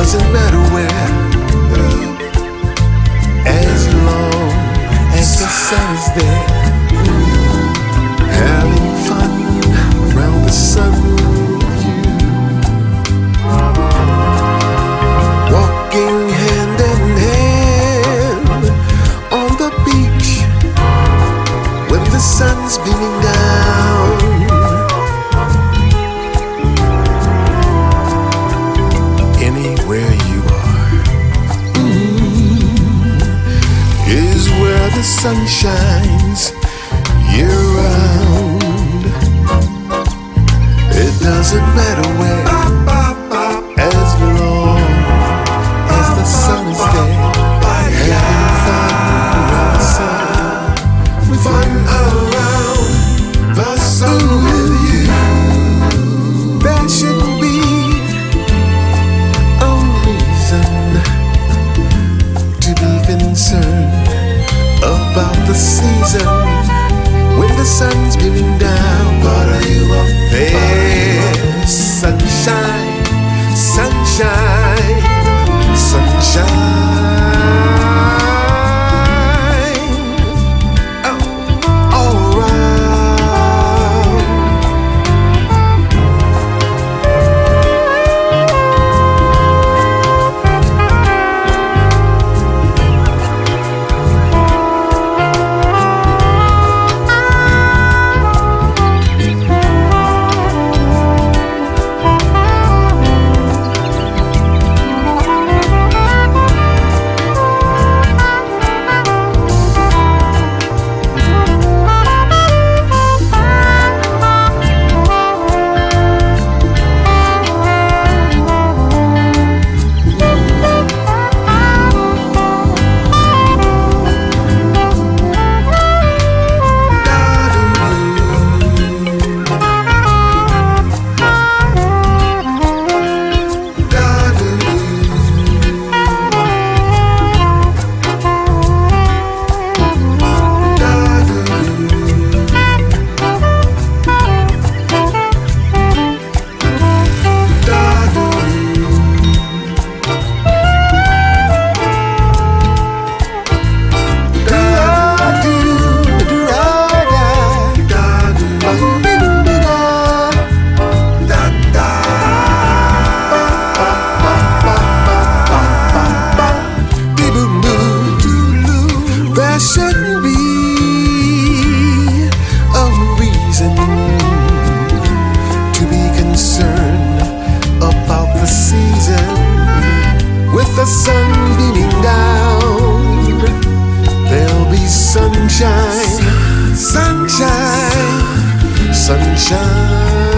doesn't matter where, as long as the sun is there. Having fun around the sun with you, walking hand in hand on the beach when the sun's beaming down. Anywhere you are is where the sun shines year-round. It doesn't matter where, as long as the sun is there. Having fun around the sun, fun around the sun with you. There shouldn't be a reason to be concerned about the season when the sun's beaming down. But are you up there? Sunshine, sunshine, sunshine. Oh, all around. There shouldn't be a reason to be concerned about the season with the sun beaming down. There'll be sunshine, sunshine, sunshine.